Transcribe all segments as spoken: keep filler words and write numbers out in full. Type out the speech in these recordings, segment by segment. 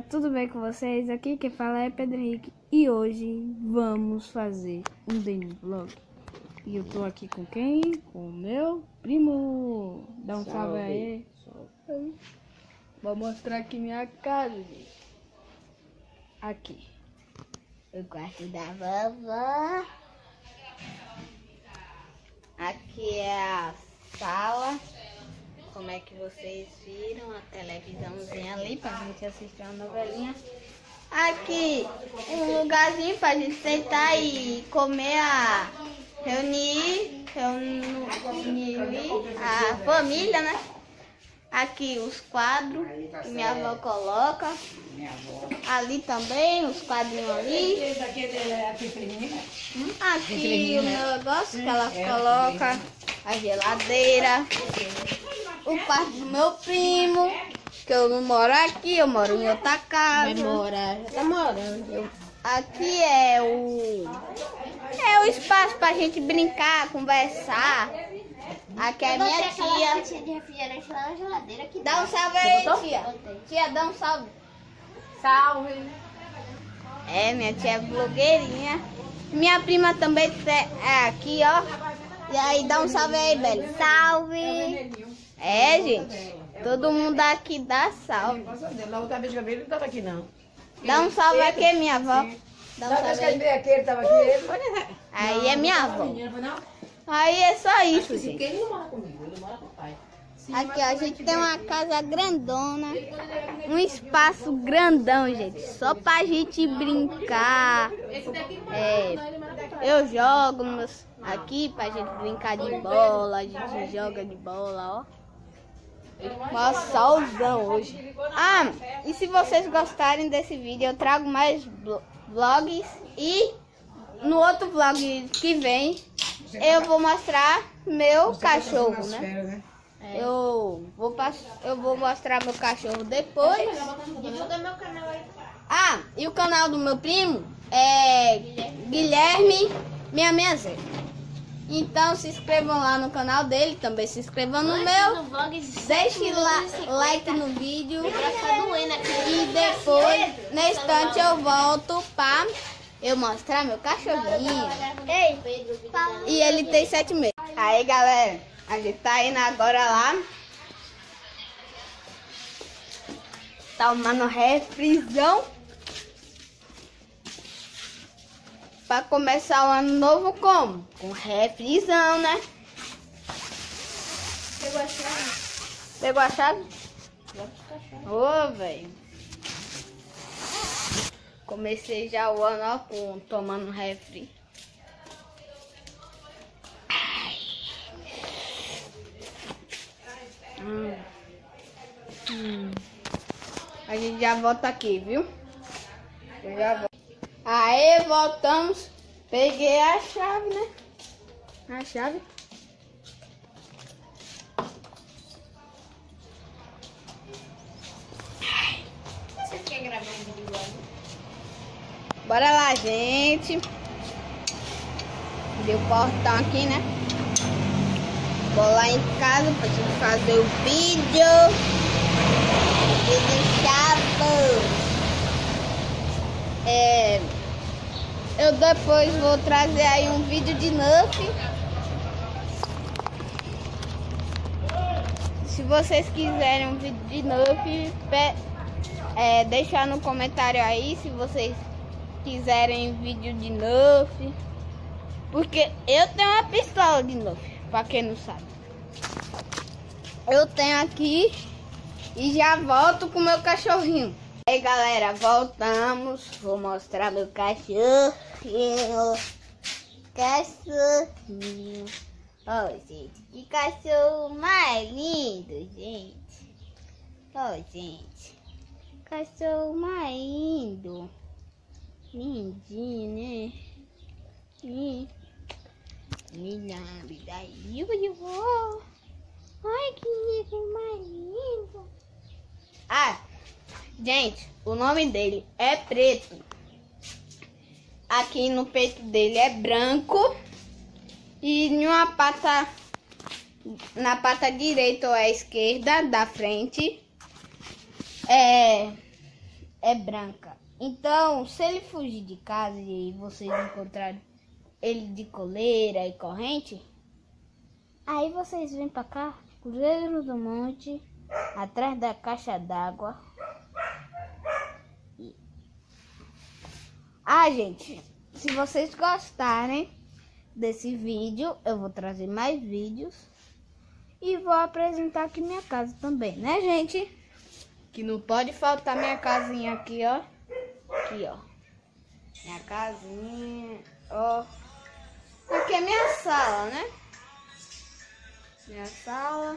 tudo bem com vocês? Aqui quem fala é Pedro Henrique e hoje vamos fazer um daily vlog. E eu tô aqui com quem? Com o meu primo. Dá um salve, salve aí. Salve. Vou mostrar aqui minha casa, gente. Aqui. O quarto da vovó. Aqui é a sala. Como é que vocês viram? A televisãozinha ali pra gente assistir uma novelinha. Aqui, um lugarzinho pra gente sentar e comer a... Reunir, reunir a família, né? Aqui os quadros que minha avó coloca. Ali também, os quadrinhos ali. Aqui o negócio que ela coloca. A geladeira. O quarto do meu primo. Que eu não moro aqui, eu moro em outra casa. Vai morar, já tá morando. Eu, aqui é o... É o espaço pra gente brincar, conversar. Aqui é a minha tia. De refrigerante lá na geladeira aqui. Dá um salve aí, tia. Tia, dá um salve. Salve. É, minha tia é blogueirinha. Minha prima também é aqui, ó. E aí, dá um salve aí, Beli. Salve. É, gente. Todo mundo aqui dá salve. Na outra vez que eu vi, ele não tava aqui, não. Dá um salve aqui, minha avó. Dá um Na vez salve que aí. ele veio aqui, ele tava aqui. Ele foi, né? Aí é minha avó. Não? Aí é só isso, gente. Porque ele não mora comigo, ele mora com o pai. Aqui, ó, a gente tem uma casa grandona, um espaço grandão, gente, só pra gente brincar. É, eu jogo meus, aqui pra gente brincar de bola, a gente joga de bola, ó. Mó solzão hoje. Ah, e se vocês gostarem desse vídeo, eu trago mais vlogs e no outro vlog que vem eu vou mostrar meu cachorro, né? Eu vou, eu vou mostrar meu cachorro depois. Divulga meu canal aí. Ah, e o canal do meu primo é Guilherme seiscentos e sessenta. Então se inscrevam lá no canal dele, também se inscrevam no meu. Deixe lá like no vídeo. E depois, na instante, eu volto para eu mostrar meu cachorrinho. E ele tem sete meses. Aí, galera, a gente tá indo agora lá. Tomando refrizão. Pra começar o ano novo como? Com refrizão, né? Pegou a chave? Pegou a chave? Ô, velho. Comecei já o ano, ó, com, tomando refri. Hum. Hum. A gente já volta aqui, viu? Eu já volto. Aí voltamos. Peguei a chave, né? A chave. Você quer gravar um vídeo lá? Bora lá, gente. Deu o portão aqui, né? Vou lá em casa pra gente fazer o vídeo. Vídeo chave. É, eu depois vou trazer aí um vídeo de Nerf. Se vocês quiserem um vídeo de Nerf, é, deixar no comentário aí se vocês quiserem vídeo de Nerf. Porque eu tenho uma pistola de Nerf, pra quem não sabe. Eu tenho aqui e já volto com meu cachorrinho. Aí, galera, voltamos. Vou mostrar meu cachorrinho. Cachorrinho. Oh, gente, que cachorro mais lindo, gente. Oh, gente, cachorro mais lindo. Lindinho, né? Me lambe daí, eu vou. Ai, que lindo, mais lindo. Ah, gente, o nome dele é Preto. Aqui no peito dele é branco. E em uma pata, na pata direita ou à esquerda da frente, é, é branca. Então, se ele fugir de casa e vocês encontrarem ele de coleira e corrente, aí vocês vêm pra cá, Cruzeiro do Monte, atrás da caixa d'água. Ah, gente, se vocês gostarem desse vídeo, eu vou trazer mais vídeos e vou apresentar aqui minha casa também, né, gente? Que não pode faltar minha casinha aqui, ó. Aqui, ó. Minha casinha, ó. Aqui é minha sala, né? Minha sala.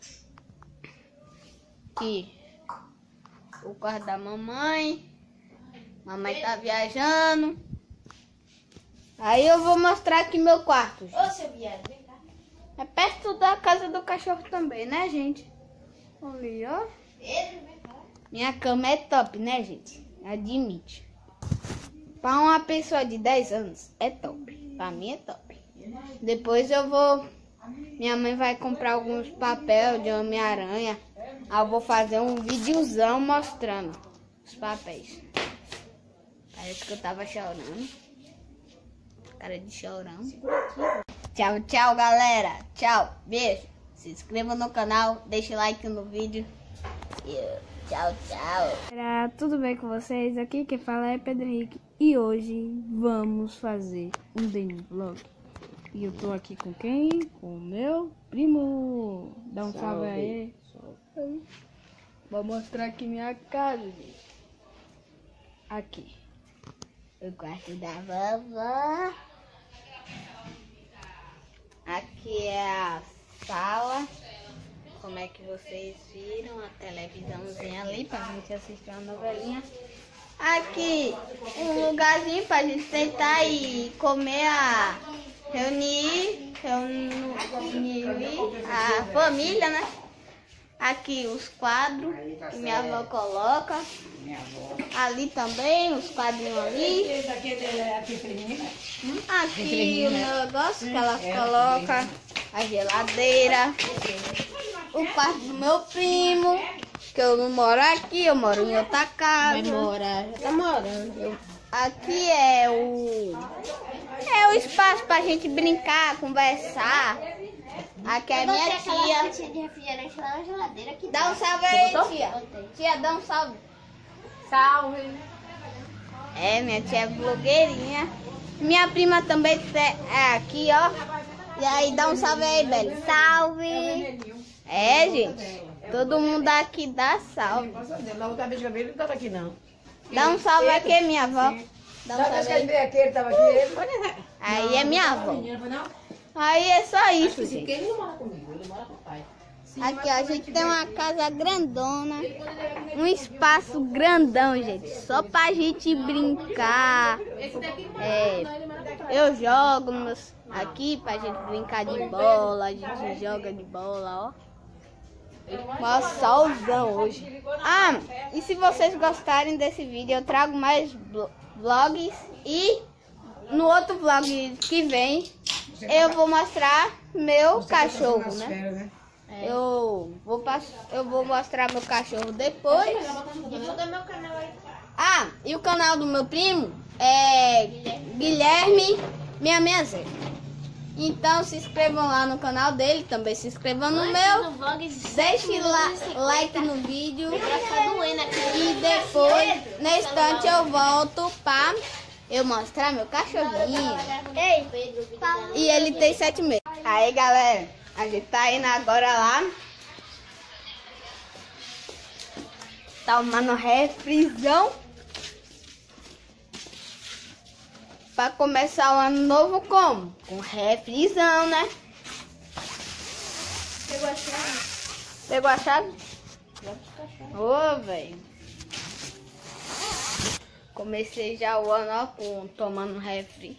Aqui. O quarto da mamãe. Mamãe tá viajando. Aí eu vou mostrar aqui meu quarto. Ô, seu viado, vem cá. É perto da casa do cachorro também, né, gente? Ali, ó. Pedro, vem cá. Minha cama é top, né, gente? Admite. Para uma pessoa de dez anos, é top. Para mim é top. Depois eu vou... Minha mãe vai comprar alguns papéis de Homem-Aranha. Aí eu vou fazer um videozão mostrando os papéis. Parece que eu tava chorando. Cara de chorão. Tchau, tchau, galera. Tchau, beijo. Se inscreva no canal, deixe like no vídeo. E tchau, tchau. Galera, tudo bem com vocês? Aqui quem fala é Pedro Henrique. E hoje vamos fazer um Daily Vlog. E eu tô aqui com quem? Com o meu primo. Dá um salve aí. Vou mostrar aqui minha casa, gente. Aqui. O quarto da vovó. Aqui é a sala. Como é que vocês viram? A televisãozinha ali pra gente assistir uma novelinha. Aqui, um lugarzinho pra gente sentar e comer a... Reunir, reunir a família, né? Aqui os quadros que minha avó coloca. Ali também, os quadrinhos ali. Aqui o negócio que ela coloca, a geladeira. O quarto do meu primo, que eu não moro aqui, eu moro em outra casa. Vai morar, já tá morando. Aqui é o... É o espaço pra gente brincar, conversar. Aqui é minha tia. de refrigerante lá na geladeira aqui. Dá um salve aí, tia. Tia, dá um salve. Salve. É, minha tia é blogueirinha. Minha prima também é aqui, ó. E aí, dá um salve aí, Beli. Salve. É, gente. Todo mundo aqui dá salve. Na outra vez que eu vi, ele não tava aqui, não. Dá um salve aqui, minha avó. Dá um Da vez salve que ele aí. veio aqui, ele tava aqui, ele pode... Aí é minha avó. Não, Aí é só isso, gente. ele não mora comigo, ele mora com o pai. Aqui, ó, a gente tem uma casa grandona, um espaço grandão, gente, só pra gente brincar. É, eu jogo meus, aqui pra gente brincar de bola, a gente joga de bola, ó. Mó solzão hoje. Ah, e se vocês gostarem desse vídeo, eu trago mais vlogs e no outro vlog que vem eu vou mostrar meu cachorro, né? Eu vou, pass... eu vou mostrar meu cachorro depois. Divulga meu canal aí. Ah, e o canal do meu primo é Guilherme seiscentos e sessenta. Então se inscrevam lá no canal dele, também se inscrevam no meu. Deixe lá, like no vídeo. E depois, na instante, eu volto pra eu mostrar meu cachorrinho. Ei, E ele tem sete meses. Aí, galera, a gente tá indo agora lá. Tomando refrisão. Pra começar o ano novo como? Com refrisão, né? pegou a chave? Pegou a chave? Ô, velho. Comecei já o ano, ó, com, tomando refri.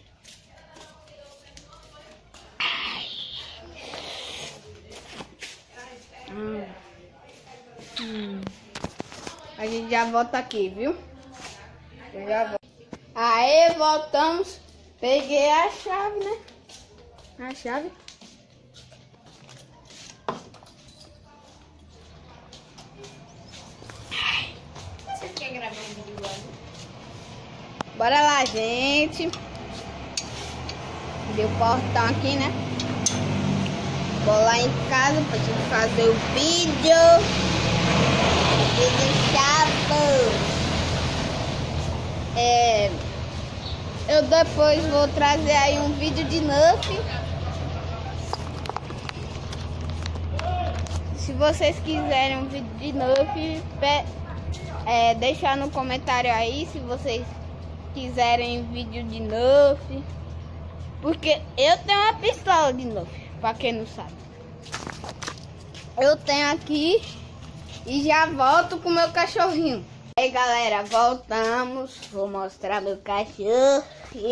Hum. Hum. A gente já volta aqui, viu? Eu já volto. Aê, voltamos. Peguei a chave, né? A chave. Você quer gravar um vídeo lá? bora lá, gente. Deu o portão aqui, né? Vou lá em casa pra gente fazer o vídeo. Vídeo chato. É, eu depois vou trazer aí um vídeo de Nerf. Se vocês quiserem um vídeo de Nerf, é, deixar no comentário aí se vocês quiserem vídeo de Nerf. Porque eu tenho uma pistola de Nerf, pra quem não sabe. Eu tenho aqui e já volto com meu cachorrinho. E aí, galera, voltamos. Vou mostrar meu cachorrinho.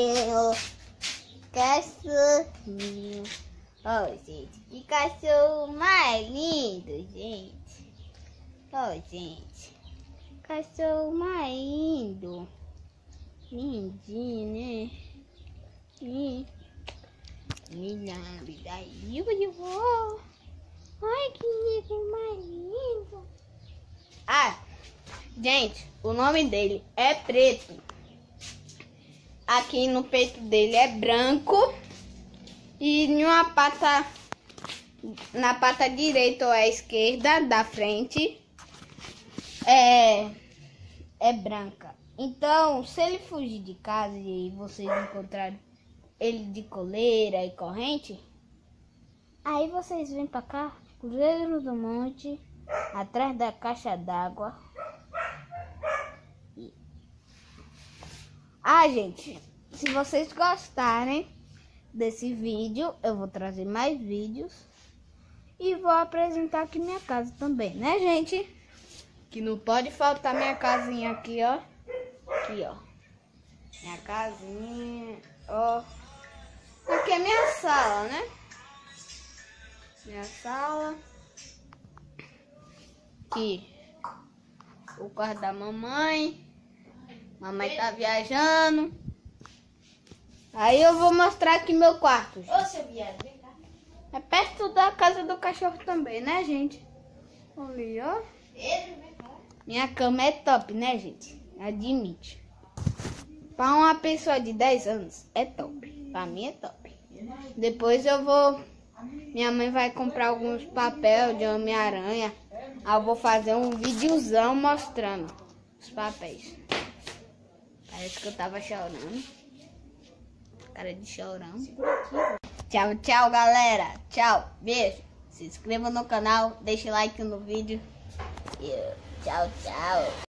Cachorrinho. Oh, gente, que cachorro mais lindo, gente. Oh, gente, cachorro mais lindo. Lindinho, né? Ih. Ai, que lindo, mais lindo. Ah, gente, o nome dele é Preto. Aqui no peito dele é branco. E em uma pata, na pata direita ou à esquerda da frente, é, é branca. Então, se ele fugir de casa e vocês encontrarem ele de coleira e corrente, aí vocês vêm pra cá, Cruzeiro do Monte, atrás da caixa d'água. E... Ah, gente, se vocês gostarem desse vídeo, eu vou trazer mais vídeos e vou apresentar aqui minha casa também, né, gente? Que não pode faltar minha casinha aqui, ó. Aqui, ó. Minha casinha, ó. Aqui é minha sala, né? Minha sala. Aqui. O quarto da mamãe. Mamãe tá viajando. Aí eu vou mostrar aqui meu quarto. Ô, seu viado, vem cá. É perto da casa do cachorro também, né, gente? Ali, ó. Pedro, vem cá. Minha cama é top, né, gente? Admite. Para uma pessoa de dez anos, é top. Para mim é top. Depois eu vou... Minha mãe vai comprar alguns papéis de Homem-Aranha. Aí eu vou fazer um videozão mostrando os papéis. Parece que eu tava chorando. Cara de chorão. Tchau, tchau, galera. Tchau, beijo. Se inscreva no canal, deixe like no vídeo. E tchau, tchau.